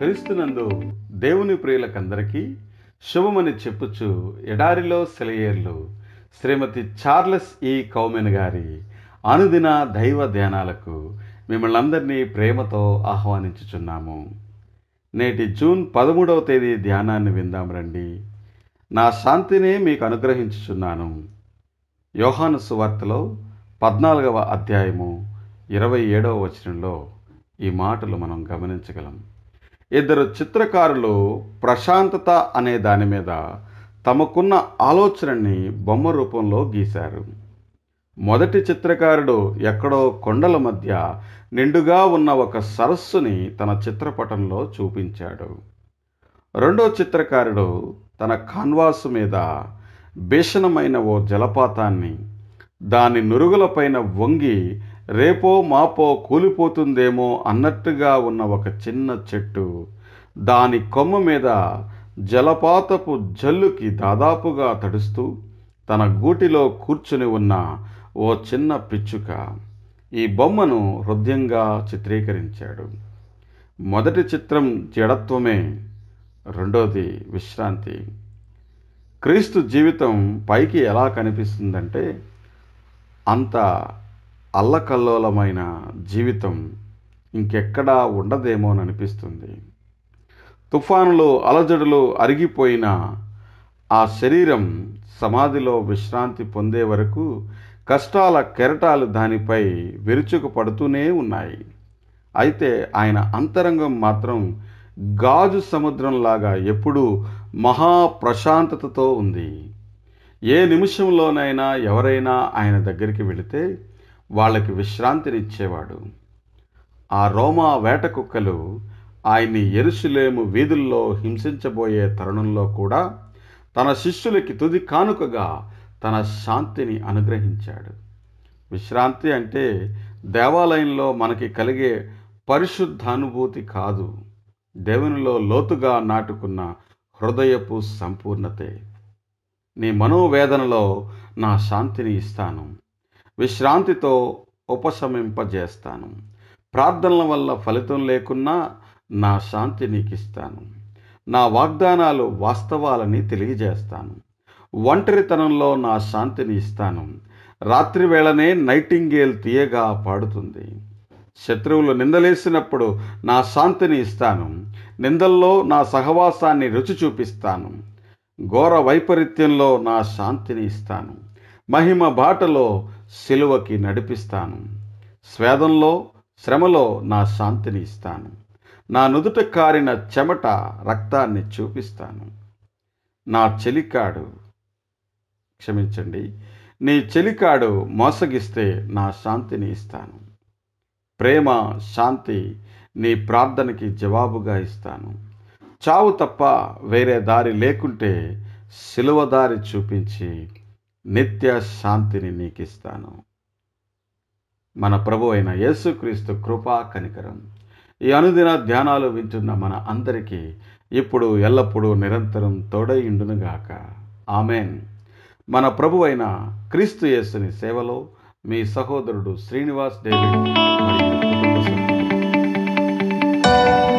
క్రీస్తునందు దేవుని ప్రియులకందరికీ శుభమని చెప్పుచు ఎడారిలో సెలయేర్లు శ్రీమతి చార్లెస్ ఈ కౌమెన్ గారి అనుదిన దైవ ధ్యానాలకు మిమ్మల్ని అందరినీ ప్రేమతో ఆహ్వానించుచున్నాము. నేటి జూన్ 13వ తేదీ ధ్యానాన్ని విందాం రండి. నా శాంతినే మీకు అనుగ్రహించుచున్నాను. యోహాను సువార్తలో 14వ అధ్యాయము 27వ వచనంలో ఈ మాటలు మనం గమనించగలం. ఇద్దరు చిత్రకారులు ప్రశాంతత అనే దాని మీద తమకున్న ఆలోచనని బొమ్మ రూపంలో గీశారు. మొదటి చిత్రకారుడు ఎక్కడో కొండల మధ్య నిండుగా ఉన్న ఒక సరస్సుని తన చిత్రపటంలో చూపించాడు. రెండో చిత్రకారుడు తన కాన్వాసు మీద భీషణమైన ఓ జలపాతాన్ని, దాని నురుగులపైన వంగి రేపో మాపో కూలిపోతుందేమో అన్నట్టుగా ఉన్న ఒక చిన్న చెట్టు, దాని కొమ్మ మీద జలపాతపు జల్లుకి దాదాపుగా తడుస్తూ తన గూటిలో కూర్చుని ఉన్న ఓ చిన్న పిచ్చుక, ఈ బొమ్మను హృదయంగా చిత్రీకరించాడు. మొదటి చిత్రం జడత్వమే, రెండోది విశ్రాంతి. క్రీస్తు జీవితం పైకి ఎలా కనిపిస్తుందంటే అంత అల్లకల్లోలమైన జీవితం ఇంకెక్కడా ఉండదేమోననిపిస్తుంది. తుఫానులు అలజడులు అరిగిపోయిన ఆ శరీరం సమాధిలో విశ్రాంతి పొందే వరకు కష్టాల కెరటాలు దానిపై విరుచుకు పడుతూనే ఉన్నాయి. అయితే ఆయన అంతరంగం మాత్రం గాజు సముద్రంలాగా ఎప్పుడూ మహాప్రశాంతతతో ఉంది. ఏ నిమిషంలోనైనా ఎవరైనా ఆయన దగ్గరికి వెళితే వాళ్ళకి విశ్రాంతినిచ్చేవాడు. ఆ రోమా వేట కుక్కలు ఆయన్ని యెరూషలేము వీధుల్లో హింసించబోయే తరుణంలో కూడా తన శిష్యులకి తుది కానుకగా తన శాంతిని అనుగ్రహించాడు. విశ్రాంతి అంటే దేవాలయంలో మనకి కలిగే పరిశుద్ధానుభూతి కాదు, దేవునిలో లోతుగా నాటుకున్న హృదయపు సంపూర్ణతే. నీ మనోవేదనలో నా శాంతిని ఇస్తాను, విశ్రాంతితో ఉపశమింపజేస్తాను. ప్రార్థనల వల్ల ఫలితం లేకున్నా నా శాంతి నీకు ఇస్తాను. నా వాగ్దానాలు వాస్తవాలని తెలియజేస్తాను. ఒంటరితనంలో నా శాంతిని ఇస్తాను. రాత్రి వేళనే నైటింగేల్ తీయగా పాడుతుంది. శత్రువులు నిందలేసినప్పుడు నా శాంతిని ఇస్తాను. నిందల్లో నా సహవాసాన్ని రుచి చూపిస్తాను. ఘోర వైపరీత్యంలో నా శాంతిని ఇస్తాను. మహిమ బాటలో సిలువకి నడిపిస్తాను. స్వేదంలో శ్రమలో నా శాంతిని ఇస్తాను. నా నుదుట కారిన చెమట రక్తాన్ని చూపిస్తాను. నా చెలికాడు నీ చెలికాడు మోసగిస్తే నా శాంతిని ఇస్తాను. ప్రేమ శాంతి నీ ప్రార్థనకి జవాబుగా ఇస్తాను. చావు తప్ప వేరే దారి లేకుంటే సిలువ దారి చూపించి నిత్య శాంతిని నీకిస్తాను. మన ప్రభు అయిన యేసుక్రీస్తు కృపా కనికరం ఈ అనుదిన ధ్యానాలు వింటున్న మన అందరికీ ఇప్పుడు ఎల్లప్పుడూ నిరంతరం తోడైయుండునుగాక. ఆమెన్. మన ప్రభు అయిన క్రీస్తు యేసుని సేవలో మీ సహోదరుడు శ్రీనివాస్ డేవిడ్ మరియు కుటుంబ సభ్యులు.